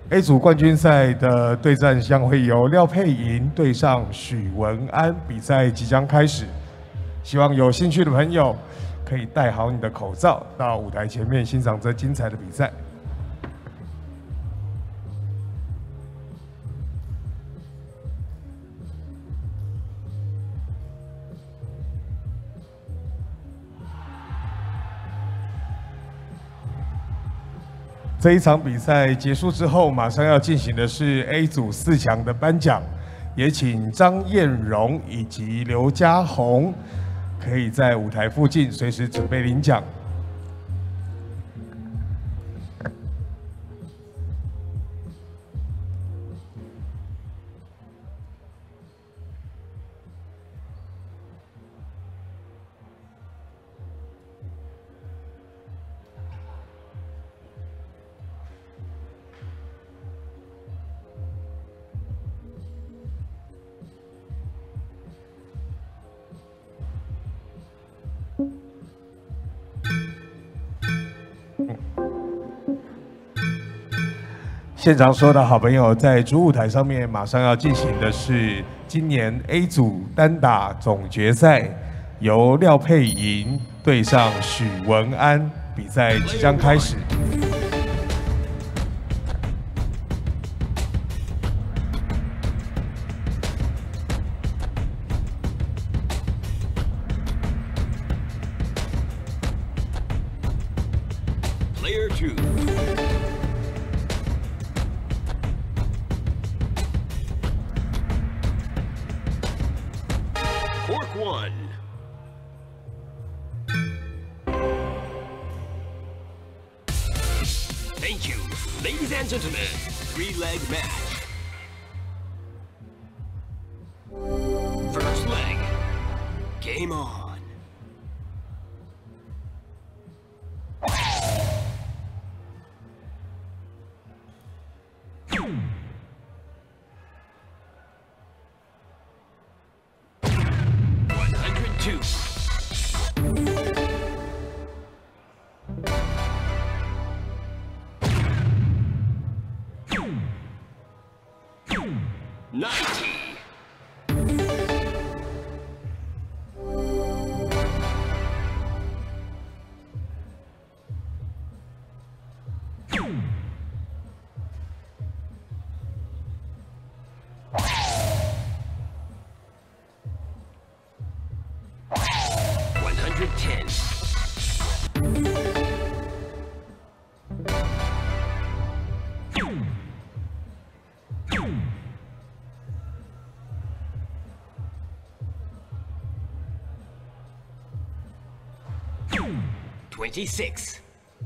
A 组冠军赛的对战将会由廖佩莹对上许文安，比赛即将开始。希望有兴趣的朋友可以戴好你的口罩，到舞台前面欣赏这精彩的比赛。这一场比赛结束之后，马上要进行的是 A 组4强的颁奖，也请张燕荣以及刘家宏可以在舞台附近随时准备领奖。现场所有的好朋友，在主舞台上面马上要进行的是今年 A 组单打总决赛，由廖佩莹对上许文安，比赛即将开始。 Player 2. Cork 1. Thank you, ladies and gentlemen. 3-leg match. First leg. Game on. Two. $26.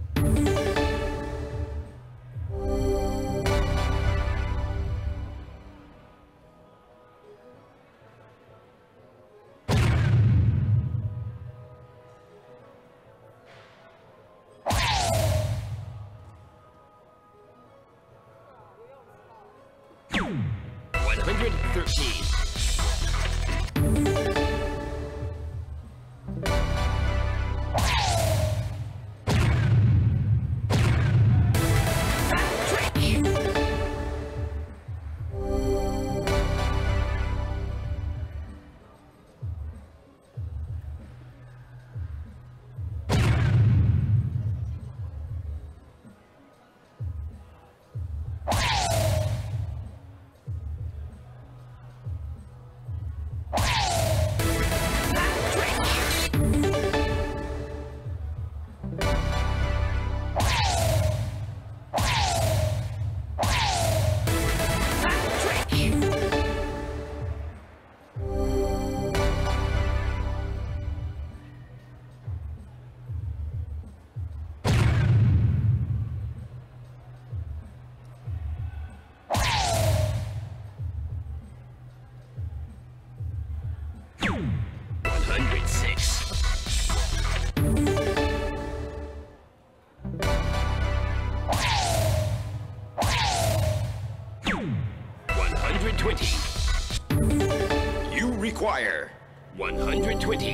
You require 120.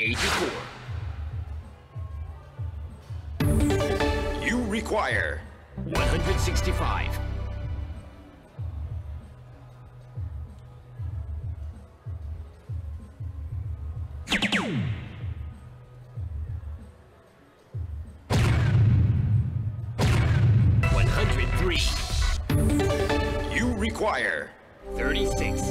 84. You require 165. You require 36.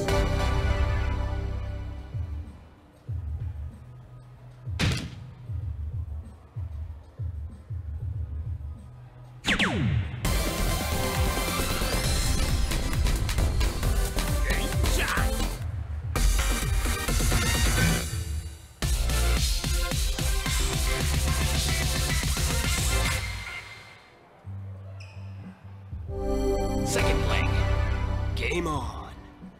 Second leg. Game on.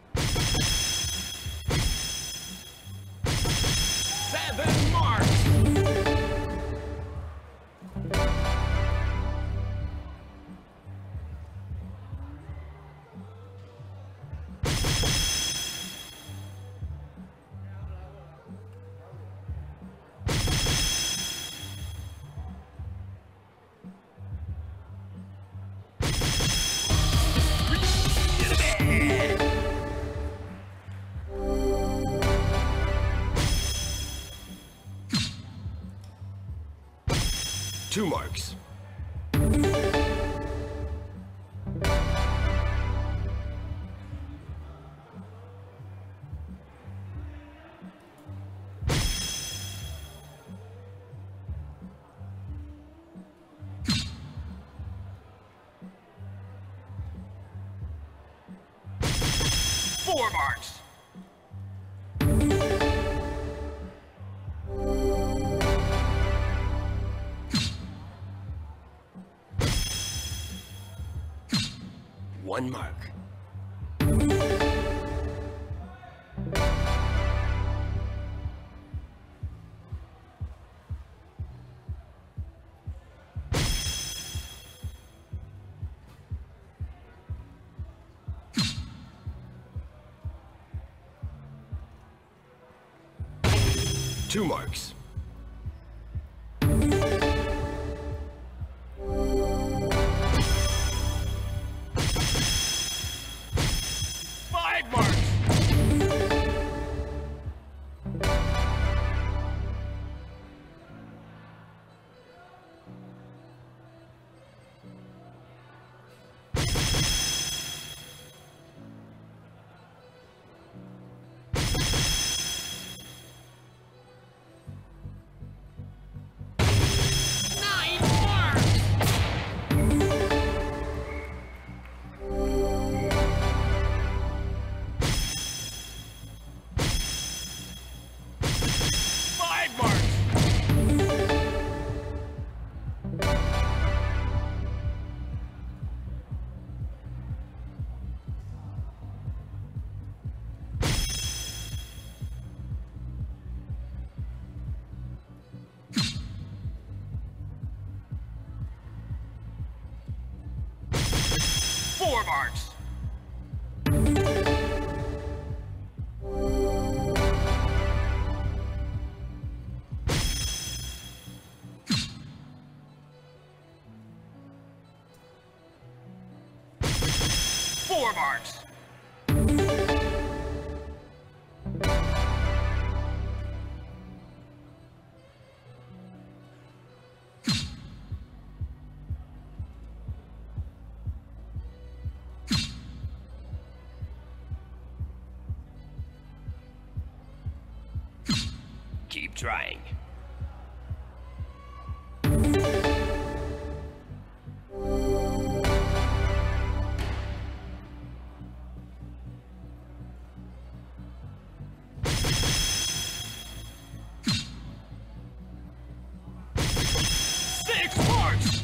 7 marks. Two marks. Four marks. One mark. Two marks. Four marks. Four marks. Keep trying. Six marks.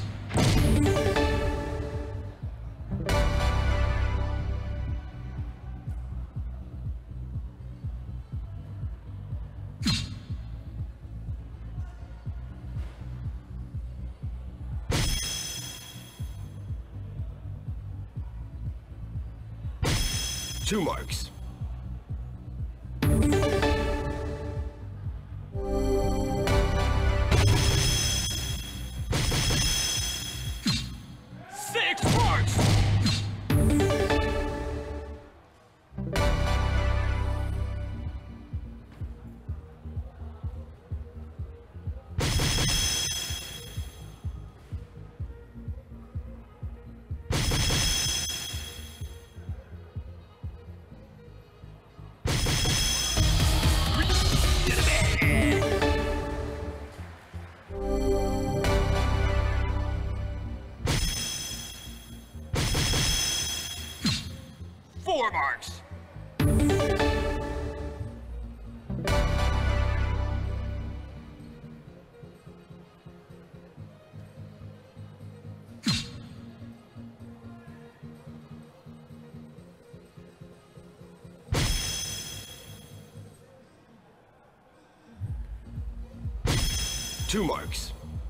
Two marks. 4 marks. Two marks.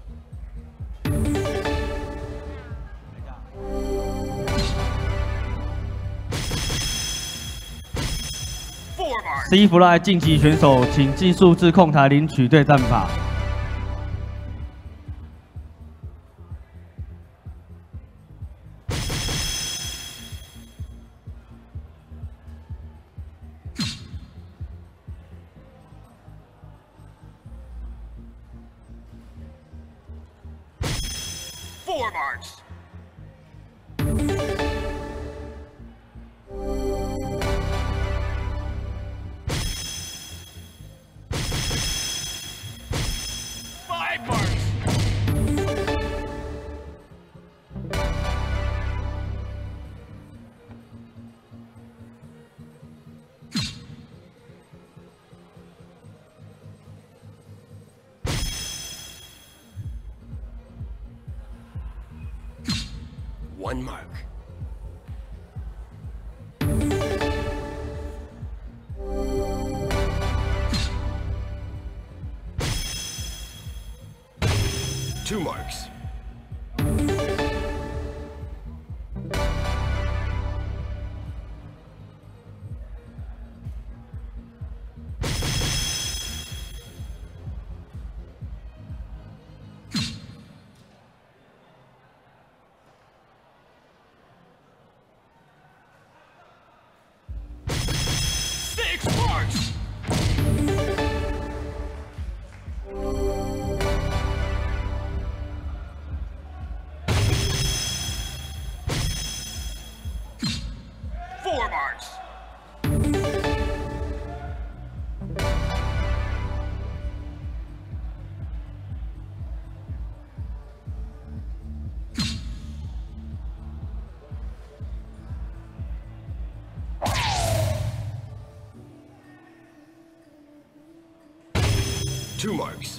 C fly 晋级选手，请技术至控台领取对战法。 4 marks. One mark. Two marks. Four marks. Two marks.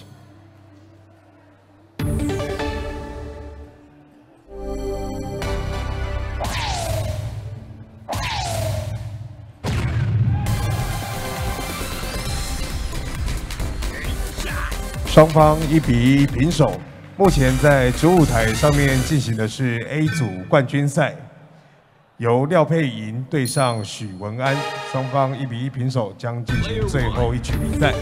双方1-1平手。目前在主舞台上面进行的是 A 组冠军赛，由廖佩莹对上许文安，双方1-1平手，将进行最后一局比赛。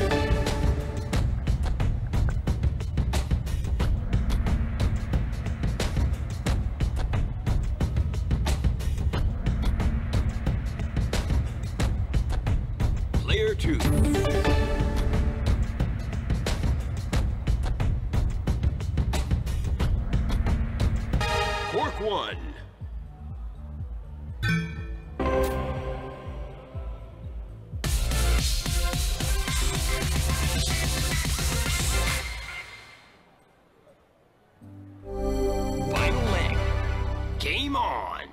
Player 2. Cork 1. Final leg. Game on.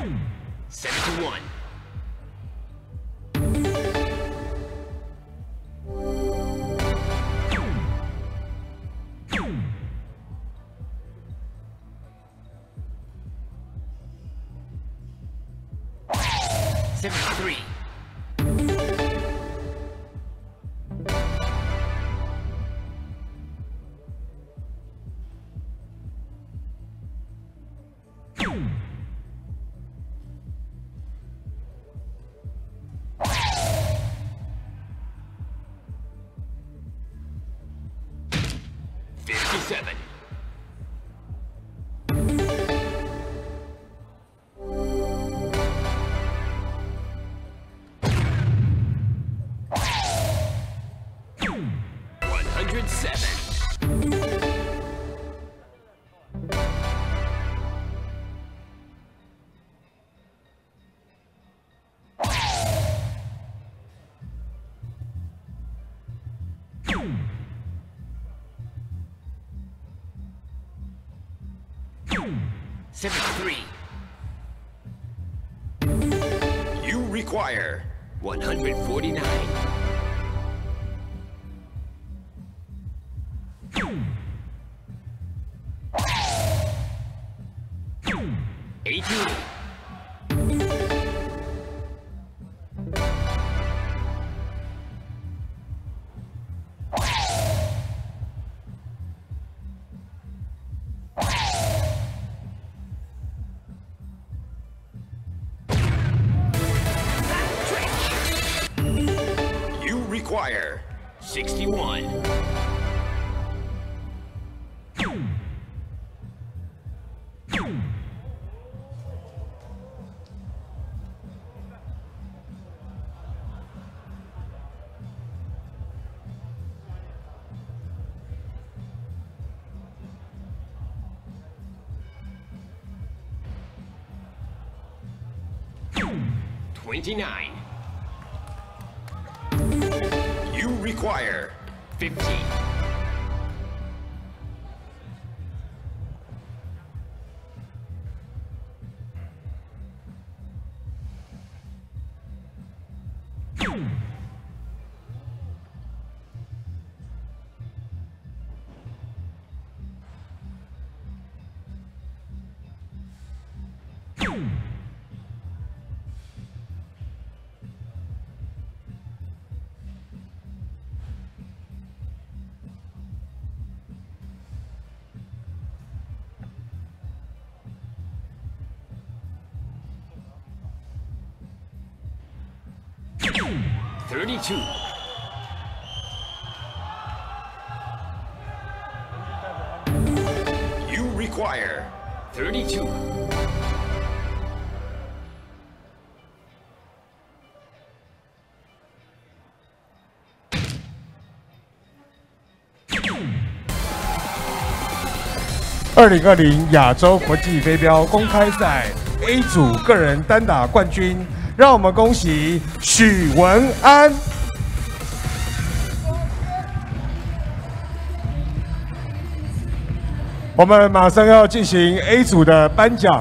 7-1. Three. You require 149. Require 61. $29. You require 50. $32. You require 32. 2020亚洲国际飞镖公开赛 A 组个人单打冠军，让我们恭喜许文安。我们马上要进行 A 组的颁奖，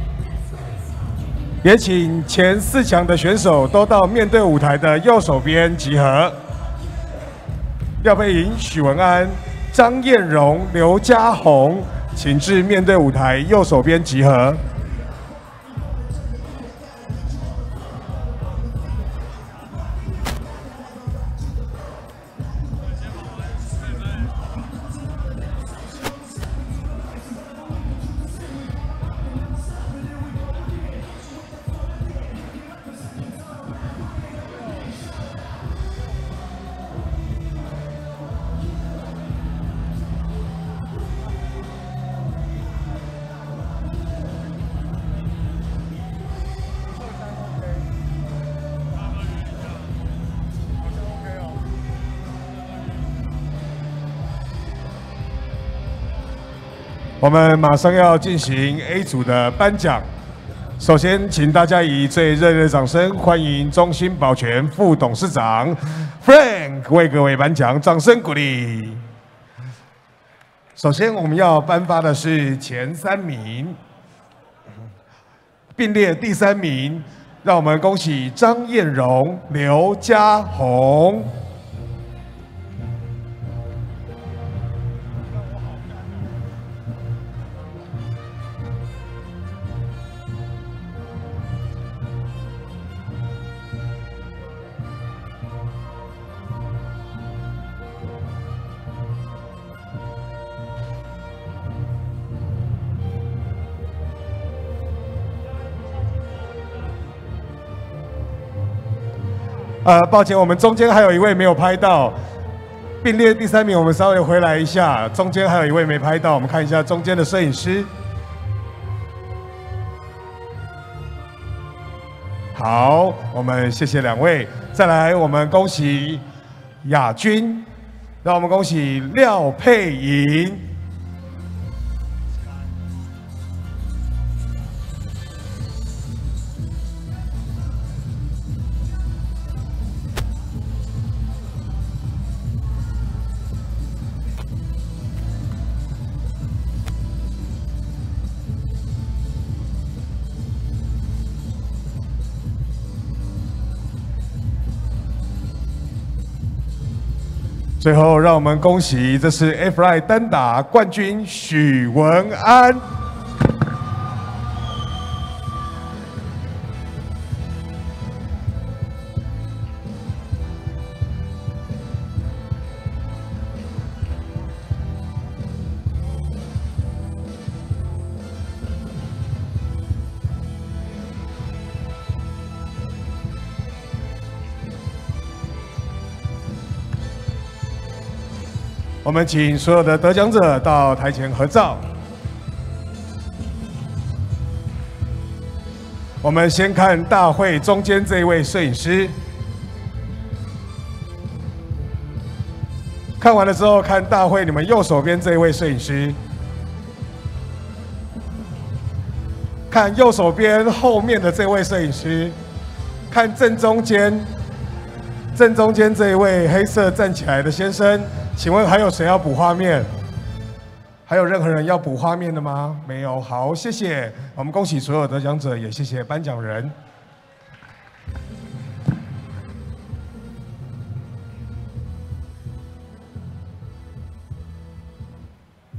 也请前4强的选手都到面对舞台的右手边集合。廖佩莹、许文安、张燕荣、刘嘉宏，请至面对舞台右手边集合。我们马上要进行 A 组的颁奖。首先，请大家以最热烈的掌声欢迎中兴保全副董事长 Frank 为各位颁奖，掌声鼓励。首先，我们要颁发的是前3名。 并列第3名，让我们恭喜张燕荣、刘家宏。抱歉，我们中间还有一位没有拍到，并列第3名，我们稍微回来一下，中间还有一位没拍到，我们看一下中间的摄影师。好，我们谢谢2位，再来我们恭喜亚军，让我们恭喜廖佩莹。最后，让我们恭喜，这是 F-Line 单打冠军许文安。我们请所有的得奖者到台前合照。我们先看大会中间这一位摄影师，看完了之后看大会你们右手边这一位摄影师，看右手边后面的这位摄影师，看正中间这一位黑色站起来的先生。请问还有谁要补画面？还有任何人要补画面的吗？没有。好，谢谢。我们恭喜所有得奖者，也谢谢颁奖人。